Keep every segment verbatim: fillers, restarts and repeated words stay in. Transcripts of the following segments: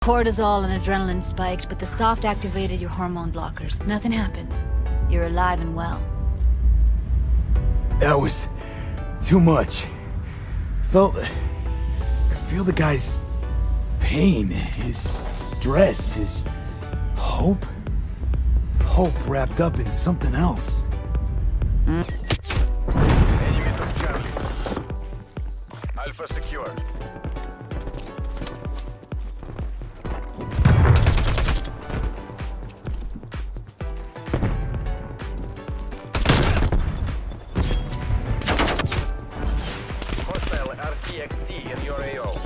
Cortisol and adrenaline spiked, but the soft activated your hormone blockers. Nothing happened. You're alive and well. That was too much. Felt... could feel the guy's pain, his stress, his hope. Hope wrapped up in something else. Enemy took Charlie. Alpha secure. Hostile R C X T in your A O.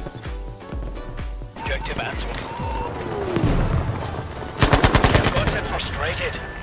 Objective answered. Got frustrated.